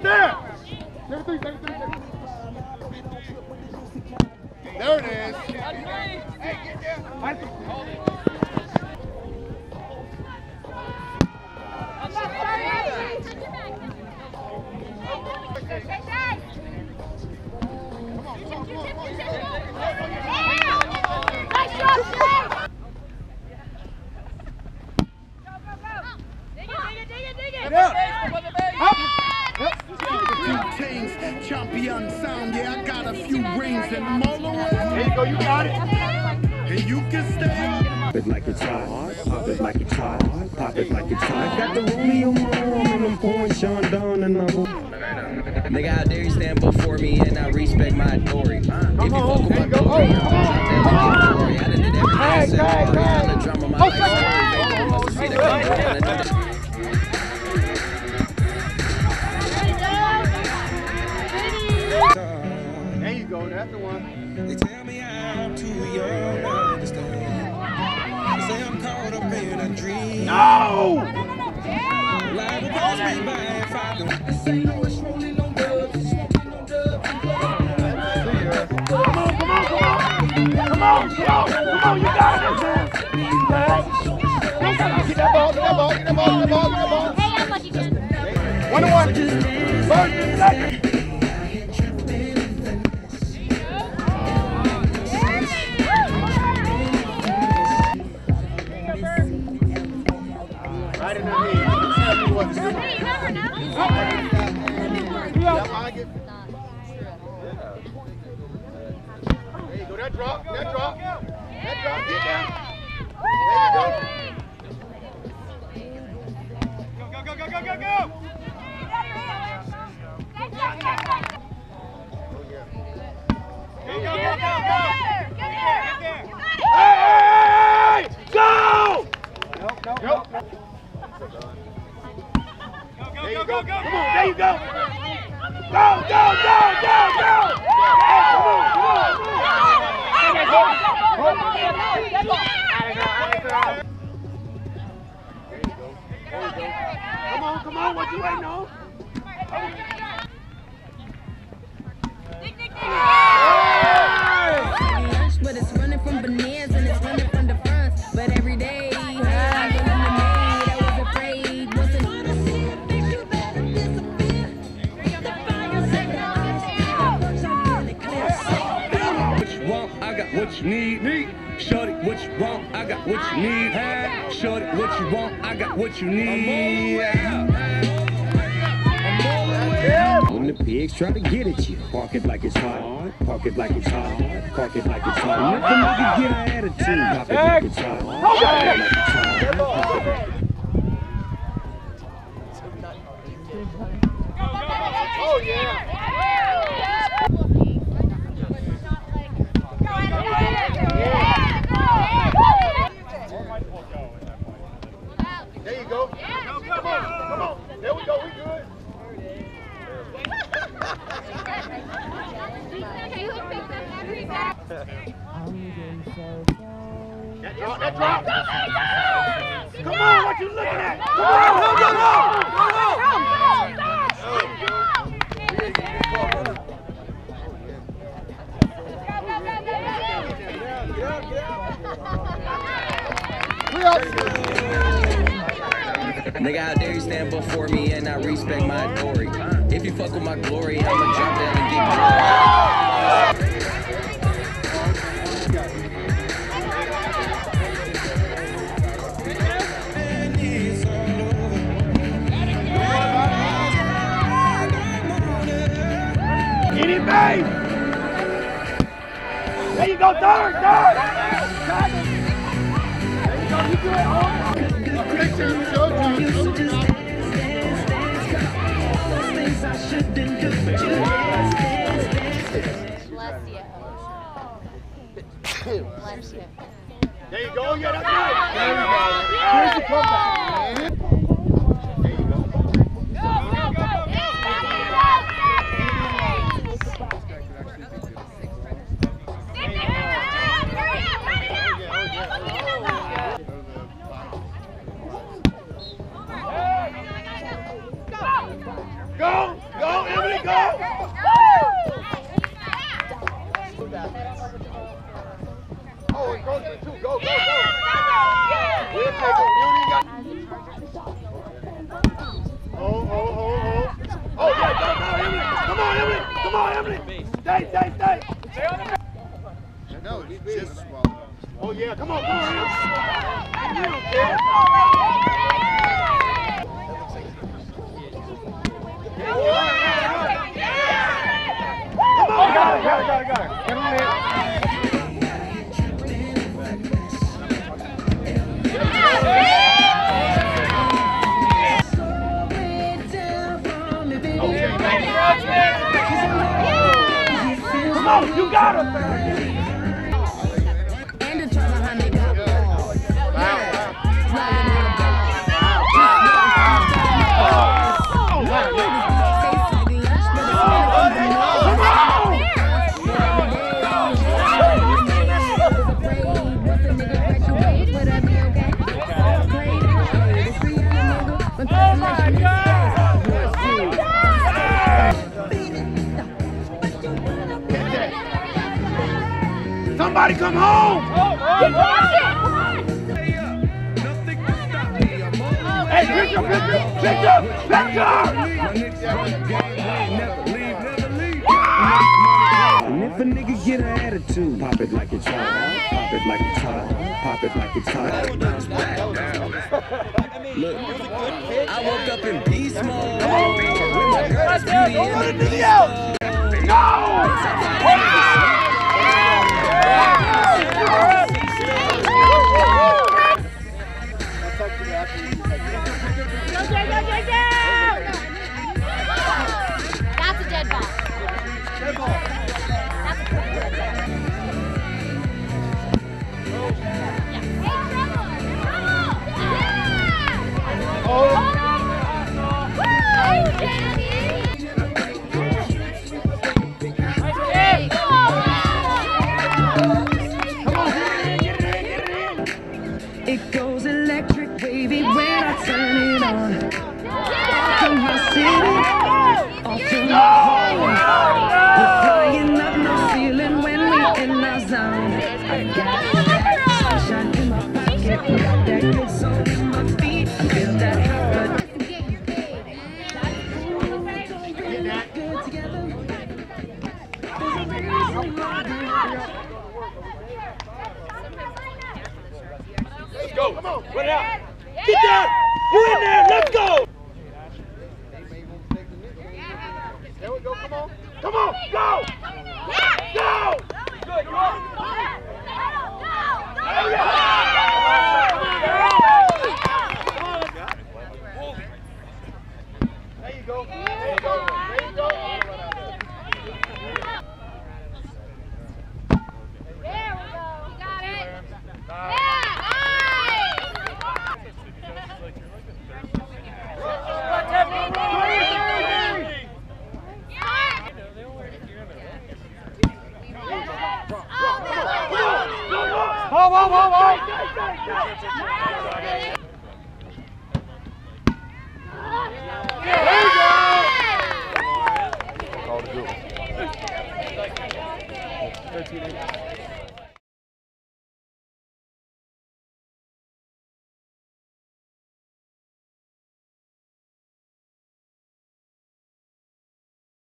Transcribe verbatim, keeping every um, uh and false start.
right there. thirty-three, thirty-three, thirty-three. There it is. Hey, get there. Hold it. Champion sound, yeah, I got a few rings and I'm all away. There you go, you got it. And you can stay. Pop it like it's hot, pop it like it's hot, pop it like it's hot. Got the rollie on my arm and I'm pouring Sean down and I'm. Nigga, how dare you stand before me and I respect my authority. If you fuck with my go. glory, Oh, come on. I done did everything I said. I'm the drama of my life. There you go, that's the one. They tell me I'm too young to understand. They say I'm caught up in a dream. No! Life will pass me by if I don't. This ain't no much rolling on dubs, smoking on dubs. Come on, come on, come on! Come on, come on, come on, you got it, man! Get that ball, get that ball, get that ball, get that ball, get that ball. Hey, I'm lucky, Jen. One to one. First, second. Right in the knee. Hey, you never know. There you go, that drop, that drop, that drop, get down. There you go. Go, go, go, go, go, go! Go, go, go, go, go! Hey, go! Nope, nope, nope. There you go, go, come on, there you go! Go, go, go, go, go! Hey, come on, come on, come on! There you go. Come on, come on, what you waiting on? But it's running from bananas and it's running from the front. But every day, I was afraid. Wasn't What you want, I got what you need. need. Shorty, what you want, I got what you need. Hey, shorty, what you want, I got what you need. When the pigs try to get at you, park it like it's hot, park it like it's hot, park it like it's hot. Let the nigga get an attitude, pop it like it's hot, pop it like it's hot. Oh, yeah. There you go. Come on, come on. There we go, we good. That drop, that drop. Come on, what you looking at? Come on, go, go, go. Nigga, how dare you stand before me and I respect my authority. If you fuck with my glory, I'ma drop down and get you. Get it, babe! There you go, third, third! There you go, you do it all. Picture, show you. Bless you. Bless you. There you go, yeah, that's right. There you go. Here's the comeback. There you go. Go, go! Jacob. You don't even got. Oh, oh, oh, oh. Oh, yeah, go, go, Emily. Come on, Emily. Come on, Emily. Stay, stay, stay. Stay on the back. No, he's just swallowed. Oh, yeah, come on, come on, Emily. You don't care. Come on, got it, got it, got it, got it. Get on there. Come on, you got him. And the trouble behind the got balls. Somebody come home! Hey, Victor, Victor, Victor, Victor! And if a nigga get an attitude, pop it like it's hot, pop it like it's hot, pop it like it's hot. Look, I woke up in beast mode. Right there, go run into the out! No! That's a dead ball. Dead ball. That's a dead ball. Oh. It goes electric wavy when I turn it on. Off to my city, off to my home. We're flying up no ceiling when we in our zone. I got that sunshine in my pocket, got that good soul in my feet. I feel that hot blood. Good together. Let's go. Come on. Run it out. Get down. You in there. Let's go. There we go. Come on. Come on. Go. Go. Good. Come on. There you go. There you go. There you go. There we go. You got it. Yeah. Whoa, whoa, whoa, whoa! There you go! Call it good.